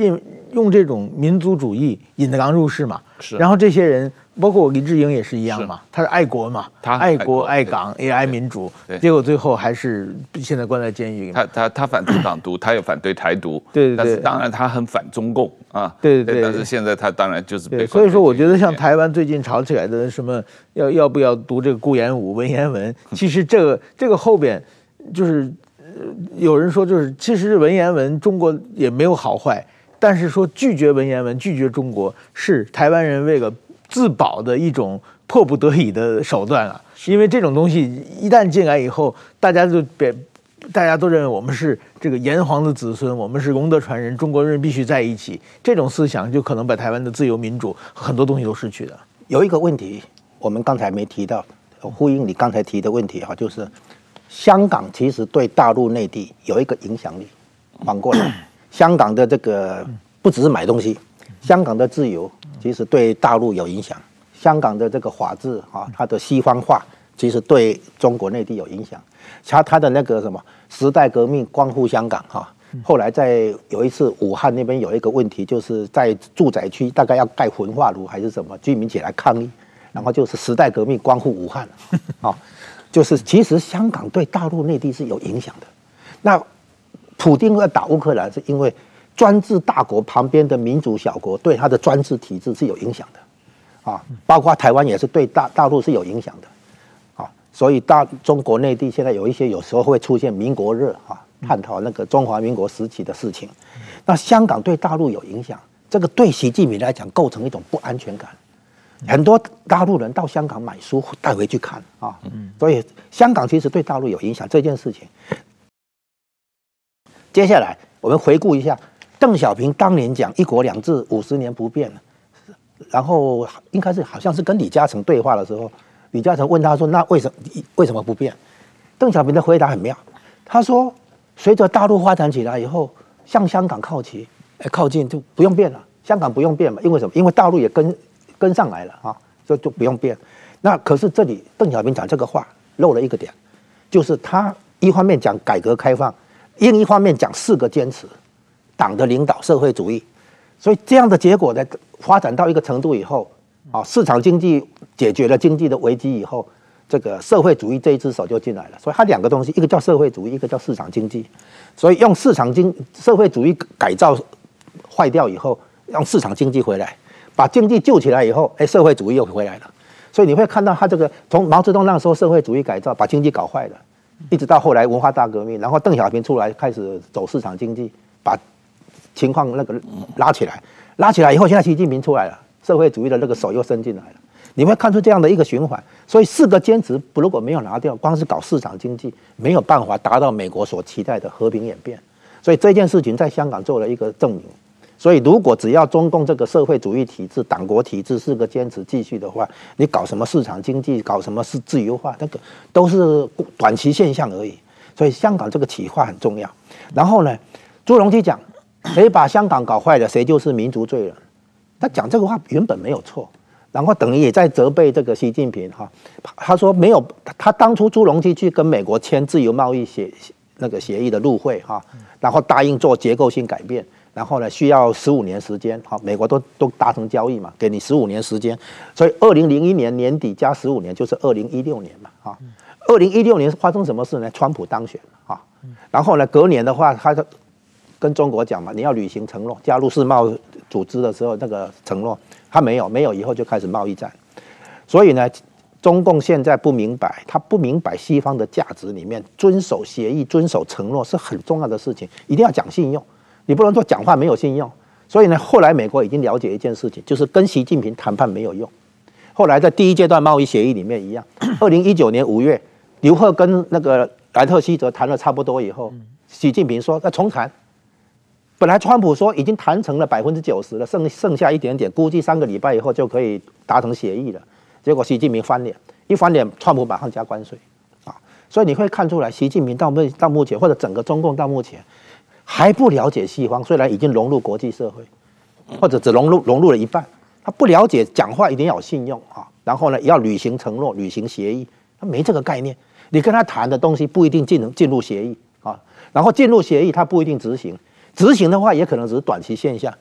用这种民族主义引狼入室嘛。 是。 然后这些人，包括李志英也是一样嘛，他是爱国嘛， 他爱国爱港也爱民主，结果最后还是现在关在监狱里面。 他他他反对港独，他又反对台独， 对对对。 但是当然他很反中共啊， 对对对。 但是现在他当然就是被。 所以说，我觉得像台湾最近吵起来的什么要要不要读这个顾炎武文言文，其实这个这个后边就是。有人说，就是其实文言文中国也没有好坏，但是说拒绝文言文、拒绝中国是台湾人为了自保的一种迫不得已的手段啊。因为这种东西一旦进来以后，大家就别大家都认为我们是这个炎黄的子孙，我们是龙的传人，中国人必须在一起。这种思想就可能把台湾的自由民主很多东西都失去的。 有一个问题，我们刚才没提到，呼应你刚才提的问题哈，就是。香港其实对大陆内地有一个影响力，反过来，香港的这个不只是买东西，香港的自由其实对大陆有影响，香港的这个法治啊，它的西方化其实对中国内地有影响。它它的那个什么时代革命光复香港哈，后来在有一次武汉那边有一个问题，就是在住宅区大概要盖焚化炉还是什么，居民起来抗议，然后就是时代革命光复武汉啊。就是其实香港对大陆内地是有影响的。那普丁要打乌克兰，是因为专制大国旁边的民主小国对他的专制体制是有影响的，啊，包括台湾也是对大大陆是有影响的，啊，所以大中国内地现在有一些有时候会出现民国热啊，探讨那个中华民国时期的事情。那香港对大陆有影响，这个对习近平来讲构成一种不安全感。很多大陆人到香港买书带回去看啊，所以香港其实对大陆有影响这件事情。接下来我们回顾一下，邓小平当年讲“一国两制五十年不变”，然后应该是好像是跟李嘉诚对话的时候，李嘉诚问他说：“那为什么为什么不变？”邓小平的回答很妙，他说：“随着大陆发展起来以后，向香港靠齐，靠近就不用变了，香港不用变嘛，因为什么？因为大陆也跟。”跟上来了啊，所以就不用变。那可是这里邓小平讲这个话漏了一个点，就是他一方面讲改革开放，另一方面讲四个坚持，党的领导、社会主义。所以这样的结果呢，发展到一个程度以后，啊，市场经济解决了经济的危机以后，这个社会主义这一只手就进来了。所以它两个东西，一个叫社会主义，一个叫市场经济。所以用市场经社会主义改造坏掉以后，用市场经济回来。把经济救起来以后，哎，社会主义又回来了，所以你会看到他这个从毛泽东那时候社会主义改造，把经济搞坏了，一直到后来文化大革命，然后邓小平出来开始走市场经济，把情况那个拉起来，拉起来以后，现在习近平出来了，社会主义的那个手又伸进来了，你会看出这样的一个循环。所以四个坚持如果没有拿掉，光是搞市场经济，没有办法达到美国所期待的和平演变。所以这件事情在香港做了一个证明。所以，如果只要中共这个社会主义体制、党国体制四个坚持继续的话，你搞什么市场经济、搞什么是自由化，那个都是短期现象而已。所以，香港这个企划很重要。然后呢，朱镕基讲，谁把香港搞坏了，谁就是民族罪人。他讲这个话原本没有错，然后等于也在责备这个习近平哈。他说没有，他当初朱镕基去跟美国签自由贸易协那个协议的入会哈，然后答应做结构性改变。然后呢，需要十五年时间，好，美国都都达成交易嘛，给你十五年时间，所以二零零一年年底加十五年就是二零一六年嘛，啊，二零一六年发生什么事呢？川普当选了啊，然后呢，隔年的话，他就跟中国讲嘛，你要履行承诺，加入世贸组织的时候那个承诺，他没有，没有以后就开始贸易战，所以呢，中共现在不明白，他不明白西方的价值里面，遵守协议、遵守承诺是很重要的事情，一定要讲信用。你不能说讲话没有信用，所以呢，后来美国已经了解一件事情，就是跟习近平谈判没有用。后来在第一阶段贸易协议里面一样，二零一九年五月，刘鹤跟那个莱特希泽谈了差不多以后，习近平说要重谈。本来川普说已经谈成了百分之九十了，剩剩下一点点，估计三个礼拜以后就可以达成协议了。结果习近平翻脸，一翻脸，川普马上加关税啊！所以你会看出来，习近平到目到目前，或者整个中共到目前。还不了解西方，虽然已经融入国际社会，或者只融入融入了一半，他不了解讲话一定要有信用啊，然后呢要履行承诺、履行协议，他没这个概念。你跟他谈的东西不一定进进入协议啊，然后进入协议他不一定执行，执行的话也可能只是短期现象。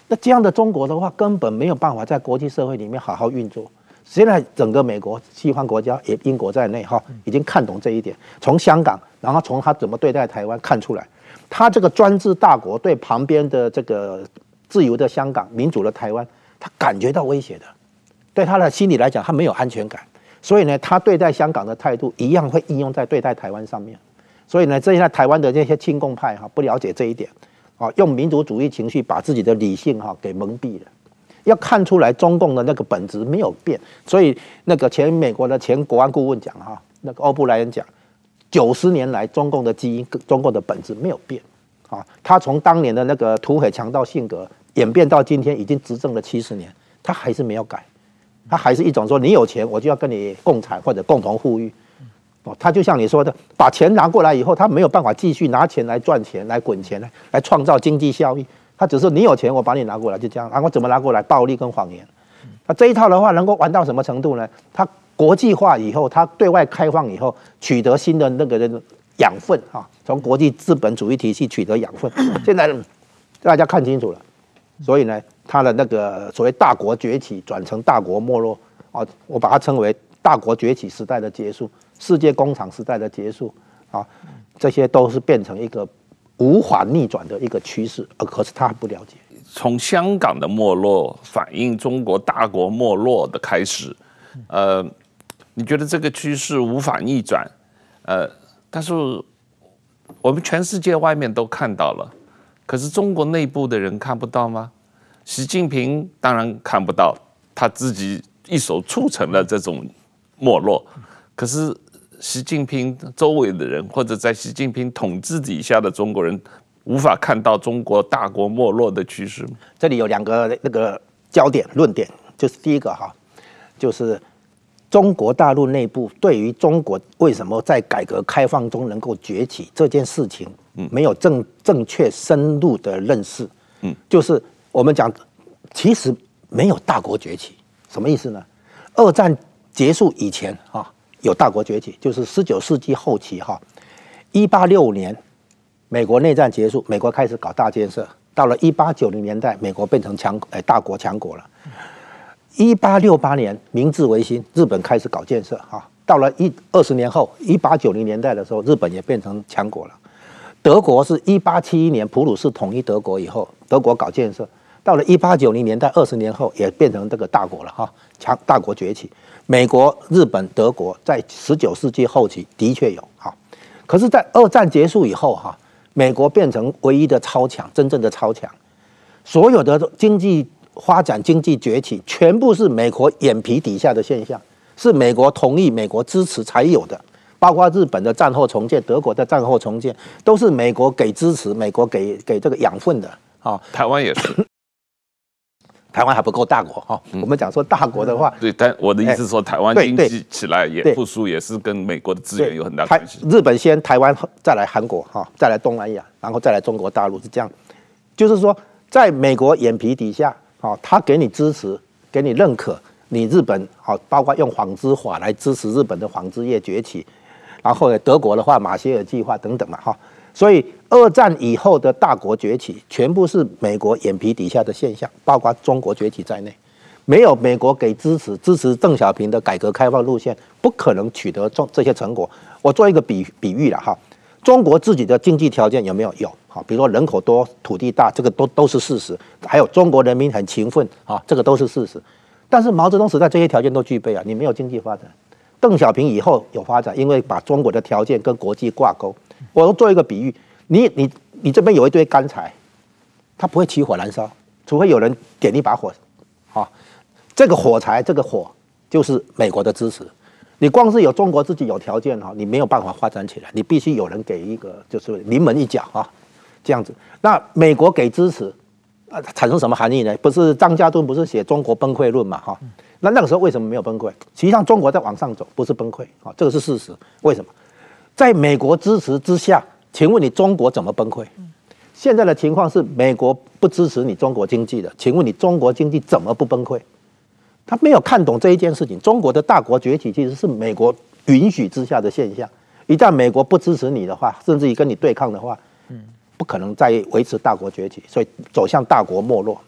那这样的中国的话，根本没有办法在国际社会里面好好运作。现在整个美国、西方国家，也英国在内哈，已经看懂这一点。从香港，然后从他怎么对待台湾看出来，他这个专制大国对旁边的这个自由的香港、民主的台湾，他感觉到威胁的。对他的心理来讲，他没有安全感，所以呢，他对待香港的态度一样会应用在对待台湾上面。所以呢，这现在台湾的这些亲共派哈，不了解这一点，啊，用民族主义情绪把自己的理性哈给蒙蔽了。要看出来中共的那个本质没有变，所以那个前美国的前国安顾问讲哈，那个欧布莱恩讲，九十年来中共的基因、中共的本质没有变啊。他从当年的那个土匪强盗性格演变到今天，已经执政了七十年，他还是没有改，他还是一种说你有钱我就要跟你共产或者共同富裕。哦，他就像你说的，把钱拿过来以后，他没有办法继续拿钱来赚钱、来滚钱、来来创造经济效益。他只是你有钱，我把你拿过来，就这样。然后怎么拿过来？暴力跟谎言。那这一套的话，能够玩到什么程度呢？他国际化以后，他对外开放以后，取得新的那个养分啊，从国际资本主义体系取得养分。现在大家看清楚了，所以呢，他的那个所谓大国崛起转成大国没落啊，我把它称为大国崛起时代的结束，世界工厂时代的结束啊，这些都是变成一个无法逆转的一个趋势，而可是他还不了解。 从香港的没落反映中国大国没落的开始，呃，你觉得这个趋势无法逆转？呃，但是我们全世界外面都看到了，可是中国内部的人看不到吗？习近平当然看不到，他自己一手促成了这种没落，可是习近平周围的人，或者在习近平统治底下的中国人，无法看到中国大国没落的趋势吗？ 这里有两个那个焦点论点，就是第一个哈，就是中国大陆内部对于中国为什么在改革开放中能够崛起这件事情，没有正正确深入的认识。嗯，就是我们讲，其实没有大国崛起，什么意思呢？二战结束以前啊。有大国崛起，就是十九世纪后期哈，一八六五年，美国内战结束，美国开始搞大建设。到了一八九零年代，美国变成强哎大国强国了。一八六八年，明治维新，日本开始搞建设哈。到了一二十年后，一八九零年代的时候，日本也变成强国了。德国是一八七一年普鲁士统一德国以后，德国搞建设。到了一八九零年代，二十年后也变成这个大国了哈，强大国崛起。美国、日本、德国在十九世纪后期的确有哈，可是，在二战结束以后哈，美国变成唯一的超强，真正的超强，所有的经济发展、经济崛起，全部是美国眼皮底下的现象，是美国同意、美国支持才有的。包括日本的战后重建、德国的战后重建，都是美国给支持、美国给给这个养分的啊。 台湾也是。 台湾还不够大国哈，嗯、我们讲说大国的话， 对，但我的意思是说，台湾经济起来也复苏，也是跟美国的资源有很大关系。 日本先，台湾再来韩国哈，再来东南亚，然后再来中国大陆，是这样。就是说，在美国眼皮底下，哈，他给你支持，给你认可，你日本好，包括用纺织法来支持日本的纺织业崛起，然后呢，德国的话，马歇尔计划等等嘛哈。所以二战以后的大国崛起，全部是美国眼皮底下的现象，包括中国崛起在内。没有美国给支持，支持邓小平的改革开放路线，不可能取得这些成果。我做一个比比喻了哈，中国自己的经济条件有没有？有，好，比如说人口多、土地大，这个都都是事实。还有中国人民很勤奋啊，这个都是事实。但是毛泽东时代这些条件都具备啊，你没有经济发展。邓小平以后有发展，因为把中国的条件跟国际挂钩。我做一个比喻，你你你这边有一堆干柴，它不会起火燃烧，除非有人点一把火，啊，这个火柴这个火就是美国的支持。你光是有中国自己有条件哈，你没有办法发展起来，你必须有人给一个就是临门一脚啊，这样子。那美国给支持，啊，产生什么含义呢？不是张家敦不是写《中国崩溃论》嘛哈？那那个时候为什么没有崩溃？实际上中国在往上走，不是崩溃啊，这个是事实。为什么？在美国支持之下，请问你中国怎么崩溃？现在的情况是美国不支持你中国经济的，请问你中国经济怎么不崩溃？他没有看懂这一件事情。中国的大国崛起其实是美国允许之下的现象，一旦美国不支持你的话，甚至于跟你对抗的话，不可能再维持大国崛起，所以走向大国没落啊。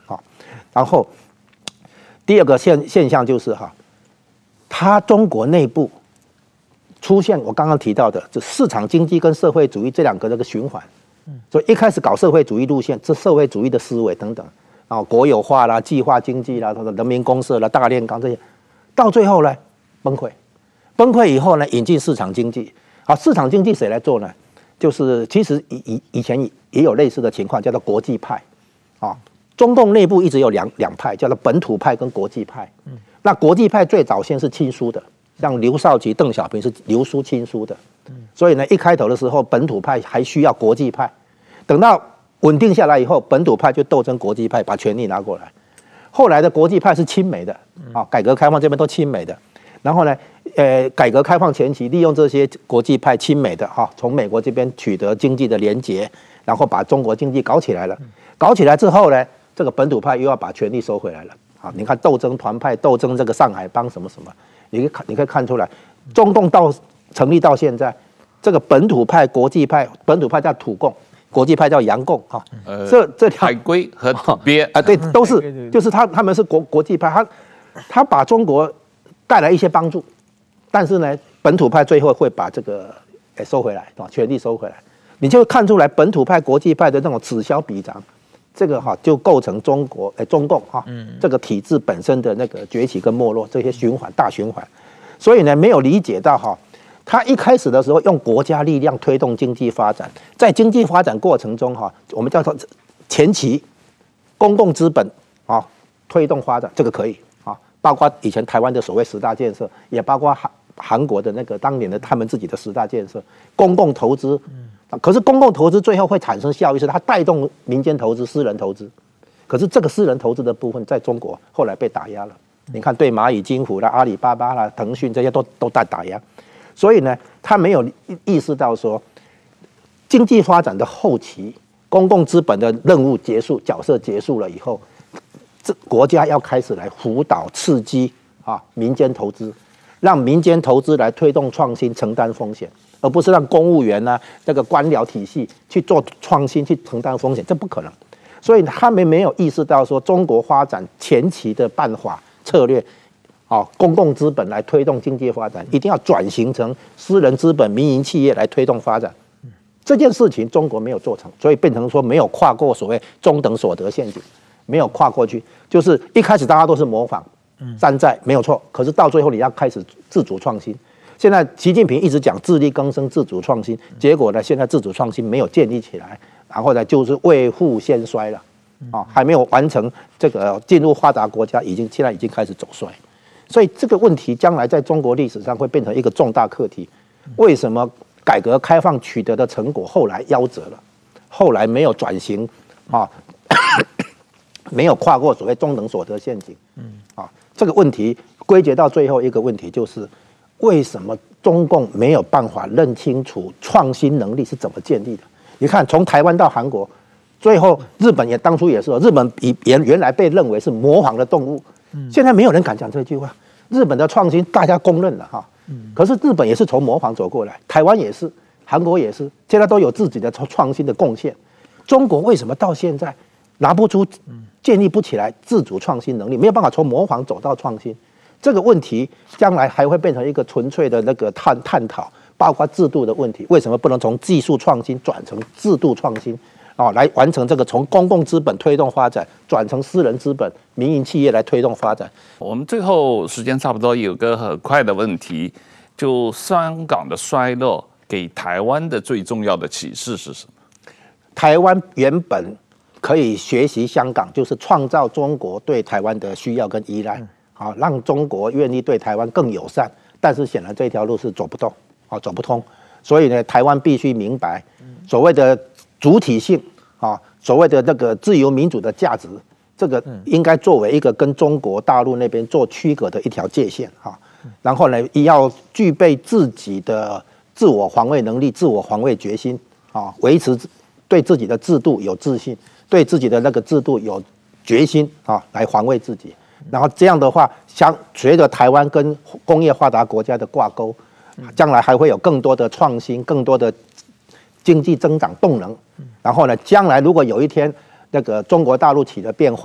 然后第二个现现象就是哈，它中国内部出现我刚刚提到的，就市场经济跟社会主义这两个这个循环。所以一开始搞社会主义路线，这社会主义的思维等等，啊，国有化啦、计划经济啦、人民公社啦、大炼钢这些，到最后呢崩溃，崩溃以后呢引进市场经济。好，市场经济谁来做呢？就是其实以以以前也有类似的情况，叫做国际派。啊，中共内部一直有两两派，叫做本土派跟国际派。嗯，那国际派最早先是亲苏的，像刘少奇、邓小平是刘苏亲苏的。所以呢，一开头的时候，本土派还需要国际派，等到稳定下来以后，本土派就斗争国际派，把权力拿过来。后来的国际派是亲美的，啊，改革开放这边都亲美的。然后呢，呃，改革开放前期利用这些国际派亲美的哈，从美国这边取得经济的连结，然后把中国经济搞起来了。搞起来之后呢，这个本土派又要把权力收回来了。啊，你看斗争团派，斗争这个上海帮什么什么，你可以看，你可以看出来，中共到成立到现在，这个本土派、国际派，本土派叫土共，国际派叫洋共，哈、呃，这这条海归和土鳖啊，对，都是，就是他他们是国国际派，他他把中国带来一些帮助，但是呢，本土派最后会把这个诶收回来，啊，权力收回来，你就看出来本土派、国际派的那种此消彼长，这个哈就构成中国诶中共哈这个体制本身的那个崛起跟没落这些循环大循环，所以呢没有理解到哈。他一开始的时候用国家力量推动经济发展，在经济发展过程中，哈，我们叫做前期公共资本啊推动发展，这个可以啊，包括以前台湾的所谓十大建设，也包括韩韩国的那个当年的他们自己的十大建设，公共投资。可是公共投资最后会产生效益，是它带动民间投资、私人投资。可是这个私人投资的部分，在中国后来被打压了。你看，对蚂蚁金服啦、阿里巴巴啦、腾讯这些都都在打压。所以呢，他没有意识到说，经济发展的后期，公共资本的任务结束、角色结束了以后，这国家要开始来辅导、刺激啊民间投资，让民间投资来推动创新、承担风险，而不是让公务员呢、这个官僚体系去做创新、去承担风险，这不可能。所以他们没有意识到说，中国发展前期的办法策略。啊，公共资本来推动经济发展，一定要转型成私人资本、民营企业来推动发展。这件事情中国没有做成，所以变成说没有跨过所谓中等所得陷阱，没有跨过去。就是一开始大家都是模仿、山寨，没有错。可是到最后你要开始自主创新。现在习近平一直讲自力更生、自主创新，结果呢，现在自主创新没有建立起来，然后呢就是未富先衰了。啊，还没有完成这个进入发达国家，已经现在已经开始走衰。所以这个问题将来在中国历史上会变成一个重大课题。为什么改革开放取得的成果后来夭折了？后来没有转型啊，没有跨过所谓中等所得陷阱。啊，这个问题归结到最后一个问题就是：为什么中共没有办法认清楚创新能力是怎么建立的？你看，从台湾到韩国，最后日本也当初也是，日本以原原来被认为是模仿的动物。现在没有人敢讲这句话。日本的创新大家公认了哈，可是日本也是从模仿走过来，台湾也是，韩国也是，现在都有自己的创新的贡献。中国为什么到现在拿不出、建立不起来自主创新能力，没有办法从模仿走到创新？这个问题将来还会变成一个纯粹的那个探探讨，包括制度的问题，为什么不能从技术创新转成制度创新？哦，来完成这个从公共资本推动发展，转成私人资本、民营企业来推动发展。 我们最后时间差不多，有个很快的问题，就香港的衰落给台湾的最重要的启示是什么？ 台湾原本可以学习香港，就是创造中国对台湾的需要跟依赖，好、嗯、让中国愿意对台湾更友善。但是显然这条路是走不动，啊，走不通。所以呢，台湾必须明白所谓的主体性啊，所谓的那个自由民主的价值，这个应该作为一个跟中国大陆那边做区隔的一条界限啊。然后呢，要具备自己的自我防卫能力、自我防卫决心啊，维持对自己的制度有自信，对自己的那个制度有决心啊，来防卫自己。然后这样的话，相随着台湾跟工业发达国家的挂钩，将来还会有更多的创新，更多的经济增长动能。然后呢，将来如果有一天那个中国大陆起了变化，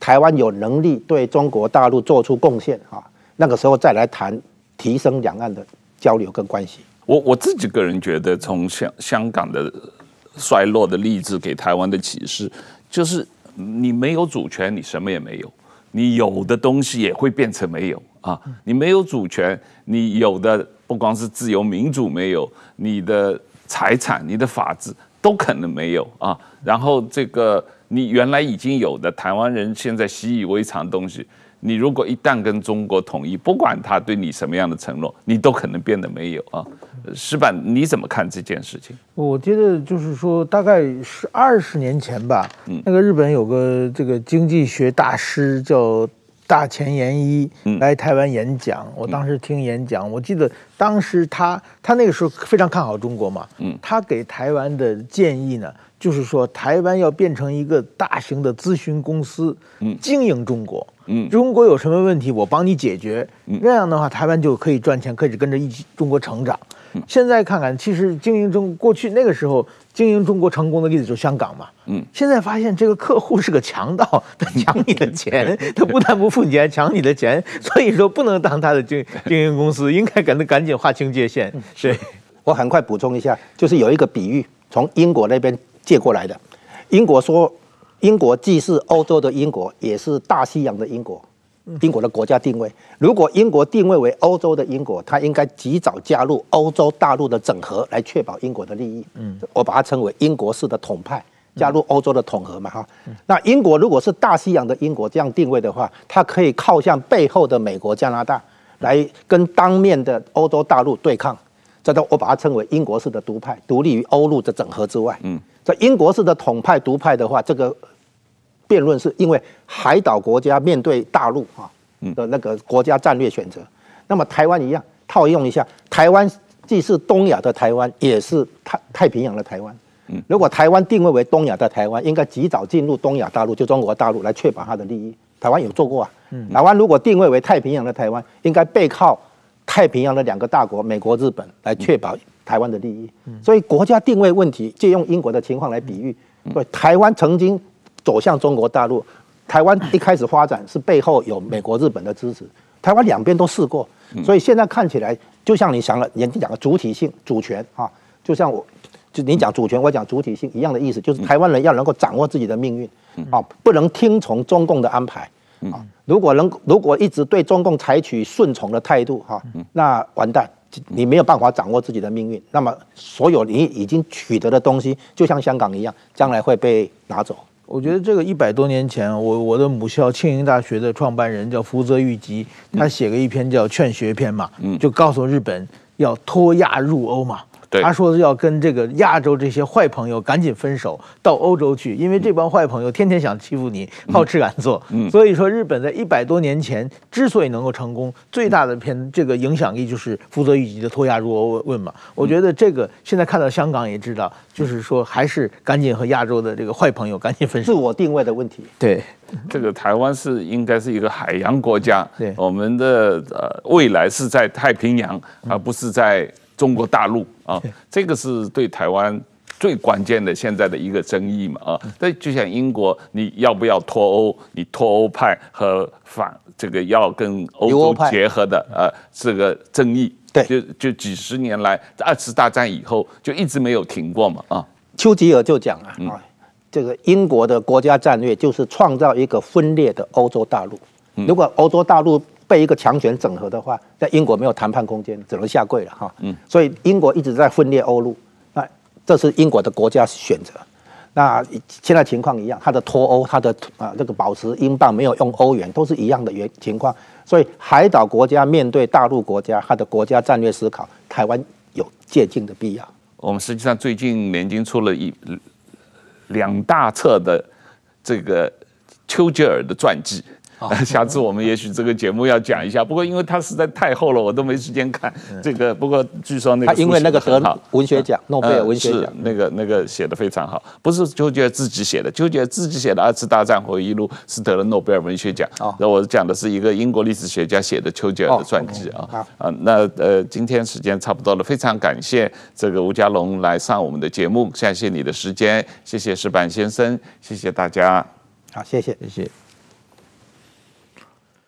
台湾有能力对中国大陆做出贡献啊，那个时候再来谈提升两岸的交流跟关系。 我我自己个人觉得，从香香港的衰落的例子给台湾的启示，就是你没有主权，你什么也没有；你有的东西也会变成没有啊。你没有主权，你有的不光是自由民主没有，你的财产、你的法治都可能没有啊。然后这个你原来已经有的台湾人现在习以为常的东西，你如果一旦跟中国统一，不管他对你什么样的承诺，你都可能变得没有啊。石板，你怎么看这件事情？ 我觉得就是说，大概是二十年前吧，嗯、那个日本有个这个经济学大师叫大前研一来台湾演讲，嗯、我当时听演讲，我记得当时他他那个时候非常看好中国嘛，嗯、他给台湾的建议呢，就是说台湾要变成一个大型的咨询公司，嗯、经营中国。嗯，中国有什么问题，我帮你解决。嗯、那样的话，台湾就可以赚钱，可以跟着一起中国成长。嗯、现在看看，其实经营中过去那个时候经营中国成功的例子就是香港嘛。嗯，现在发现这个客户是个强盗，他抢你的钱，他不但不付你钱，还抢你的钱。所以说不能当他的经经营公司，应该赶紧赶紧划清界限。对， 我很快补充一下，就是有一个比喻从英国那边借过来的，英国说。英国既是欧洲的英国，也是大西洋的英国。英国的国家定位，如果英国定位为欧洲的英国，它应该及早加入欧洲大陆的整合，来确保英国的利益。嗯，我把它称为英国式的统派，加入欧洲的统合嘛哈。那英国如果是大西洋的英国这样定位的话，它可以靠向背后的美国、加拿大，来跟当面的欧洲大陆对抗。这都我把它称为英国式的独派，独立于欧陆的整合之外。嗯，在英国式的统派独派的话，这个。辩论是因为海岛国家面对大陆啊的那个国家战略选择，那么台湾一样套用一下，台湾既是东亚的台湾，也是太太平洋的台湾。如果台湾定位为东亚的台湾，应该及早进入东亚大陆，就中国大陆来确保它的利益。台湾有做过啊。台湾如果定位为太平洋的台湾，应该背靠太平洋的两个大国美国、日本来确保台湾的利益。所以国家定位问题，借用英国的情况来比喻，对台湾曾经。走向中国大陆，台湾一开始发展是背后有美国、日本的支持，台湾两边都试过，所以现在看起来就像你想了，你讲的主体性、主权啊，就像我，就你讲主权，我讲主体性一样的意思，就是台湾人要能够掌握自己的命运啊，不能听从中共的安排啊。如果能，如果一直对中共采取顺从的态度哈，那完蛋，你没有办法掌握自己的命运，那么所有你已经取得的东西，就像香港一样，将来会被拿走。 我觉得这个一百多年前，我我的母校庆应大学的创办人叫福泽谕吉，他写过一篇叫《劝学篇》嘛，就告诉日本要脱亚入欧嘛。他说是要跟这个亚洲这些坏朋友赶紧分手，到欧洲去，因为这帮坏朋友天天想欺负你，好吃懒做。嗯，所以说日本在一百多年前之所以能够成功，最大的偏这个影响力就是福泽谕吉的脱亚入欧论嘛。我觉得这个现在看到香港也知道，就是说还是赶紧和亚洲的这个坏朋友赶紧分手。 自我定位的问题。 对， 这个台湾是应该是一个海洋国家，对，我们的呃未来是在太平洋，而不是在中国大陆啊，这个是对台湾最关键的现在的一个争议嘛啊。那就像英国，你要不要脱欧？你脱欧派和反这个要跟欧洲结合的呃这个争议， 对， 就就几十年来，二次大战以后就一直没有停过嘛啊。 丘吉尔就讲了啊，这个英国的国家战略就是创造一个分裂的欧洲大陆。如果欧洲大陆被一个强权整合的话，在英国没有谈判空间，只能下跪了哈。嗯，所以英国一直在分裂欧陆，那这是英国的国家选择。那现在情况一样，它的脱欧，它的啊这个保持英镑没有用欧元，都是一样的原情况。所以海岛国家面对大陆国家，它的国家战略思考，台湾有借鉴的必要。 我们实际上最近联经出了一两大册的这个丘吉尔的传记。下次我们也许这个节目要讲一下，不过因为它实在太厚了，我都没时间看这个。不过据说那个他因为那个得文学奖，诺贝尔文学奖， 是那个那个写的非常好，不是丘吉尔自己写的，丘吉尔自己写的《二次大战回忆录》是得了诺贝尔文学奖。那我讲的是一个英国历史学家写的丘吉尔的传记啊啊。那呃，今天时间差不多了，非常感谢这个吴家龙来上我们的节目，谢谢你的时间，谢谢石板先生，谢谢大家， 好，谢谢， 谢谢。